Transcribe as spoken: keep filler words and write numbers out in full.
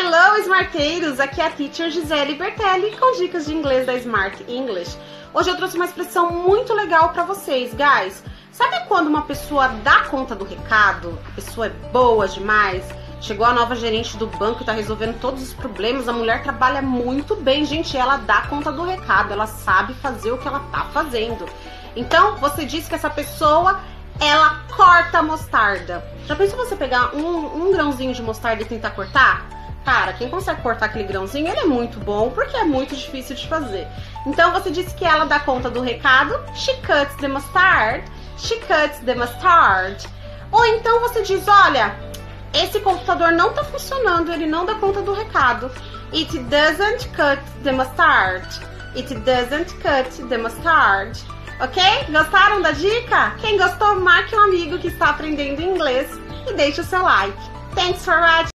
Hello, Smarteiros! Aqui é a Teacher Gisele Bertelli com dicas de inglês da Smart English. Hoje eu trouxe uma expressão muito legal pra vocês, guys. Sabe quando uma pessoa dá conta do recado? A pessoa é boa demais? Chegou a nova gerente do banco e tá resolvendo todos os problemas. A mulher trabalha muito bem, gente. Ela dá conta do recado, ela sabe fazer o que ela tá fazendo. Então, você diz que essa pessoa, ela corta a mostarda. Já pensou você pegar um, um grãozinho de mostarda e tentar cortar? Cara, quem consegue cortar aquele grãozinho, ele é muito bom, porque é muito difícil de fazer. Então, você disse que ela dá conta do recado. She cuts the mustard. She cuts the mustard. Ou então você diz, olha, esse computador não tá funcionando, ele não dá conta do recado. It doesn't cut the mustard. It doesn't cut the mustard. Ok? Gostaram da dica? Quem gostou, marque um amigo que está aprendendo inglês e deixe o seu like. Thanks for watching.